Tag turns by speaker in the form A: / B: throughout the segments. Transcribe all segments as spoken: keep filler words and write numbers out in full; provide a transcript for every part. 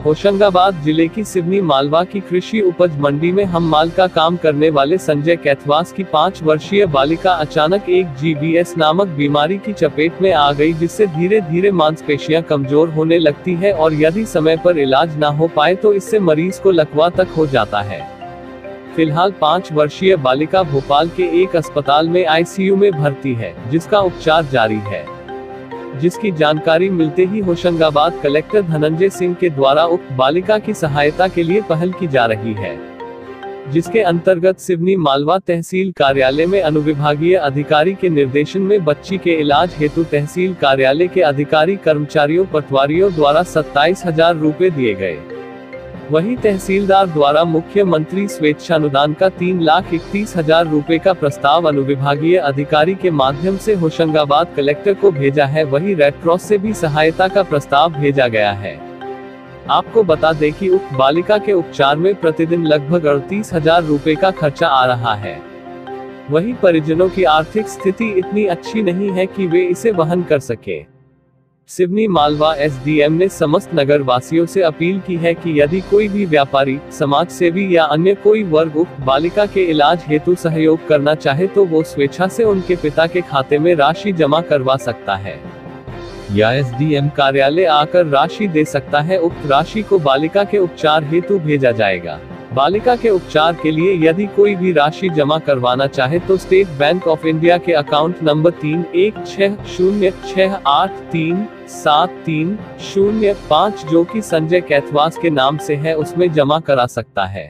A: होशंगाबाद जिले की सिवनी मालवा की कृषि उपज मंडी में हम माल का काम करने वाले संजय कैथवास की पाँच वर्षीय बालिका अचानक एक जी बी एस नामक बीमारी की चपेट में आ गई, जिससे धीरे धीरे मांसपेशियां कमजोर होने लगती है और यदि समय पर इलाज न हो पाए तो इससे मरीज को लकवा तक हो जाता है। फिलहाल पाँच वर्षीय बालिका भोपाल के एक अस्पताल में आई सी यू में भर्ती है, जिसका उपचार जारी है। जिसकी जानकारी मिलते ही होशंगाबाद कलेक्टर धनंजय सिंह के द्वारा उक्त बालिका की सहायता के लिए पहल की जा रही है, जिसके अंतर्गत सिवनी मालवा तहसील कार्यालय में अनुविभागीय अधिकारी के निर्देशन में बच्ची के इलाज हेतु तहसील कार्यालय के अधिकारी कर्मचारियों पटवारियों द्वारा सत्ताईस हजार रूपए दिए गए। वहीं तहसीलदार द्वारा मुख्यमंत्री स्वेच्छानुदान का तीन लाख इकतीस हजार रूपए का प्रस्ताव अनुविभागीय अधिकारी के माध्यम से होशंगाबाद कलेक्टर को भेजा है। वहीं रेड क्रॉस से भी सहायता का प्रस्ताव भेजा गया है। आपको बता दें कि उक्त बालिका के उपचार में प्रतिदिन लगभग अड़तीस हजार रूपए का खर्चा आ रहा है। वहीं परिजनों की आर्थिक स्थिति इतनी अच्छी नहीं है कि वे इसे वहन कर सके। Seoni Malwa S D M ने समस्त नगर वासियों से अपील की है कि यदि कोई भी व्यापारी, समाज सेवी या अन्य कोई वर्ग उक्त बालिका के इलाज हेतु सहयोग करना चाहे तो वो स्वेच्छा से उनके पिता के खाते में राशि जमा करवा सकता है या एस डी एम कार्यालय आकर राशि दे सकता है। उक्त राशि को बालिका के उपचार हेतु भेजा जाएगा। बालिका के उपचार के लिए यदि कोई भी राशि जमा करवाना चाहे तो स्टेट बैंक ऑफ इंडिया के अकाउंट नंबर तीन एक छह शून्य छह आठ तीन सात तीन शून्य पाँच जो कि संजय कैथवास के नाम से है उसमें जमा करा सकता है।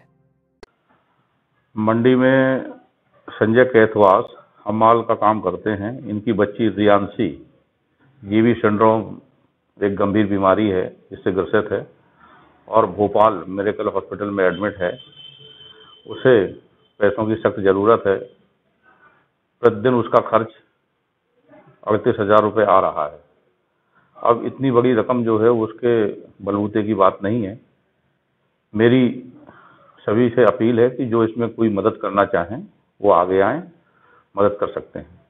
B: मंडी में संजय कैथवास हमाल का काम करते हैं। इनकी बच्ची रियांशी जीवी सिंड्रोम एक गंभीर बीमारी है जिससे ग्रसित है और भोपाल मिरेकल हॉस्पिटल में एडमिट है। उसे पैसों की सख्त ज़रूरत है। प्रतिदिन उसका खर्च अड़तीस हजार रुपये आ रहा है। अब इतनी बड़ी रकम जो है उसके बलबूते की बात नहीं है। मेरी सभी से अपील है कि जो इसमें कोई मदद करना चाहें वो आगे आएं, मदद कर सकते हैं।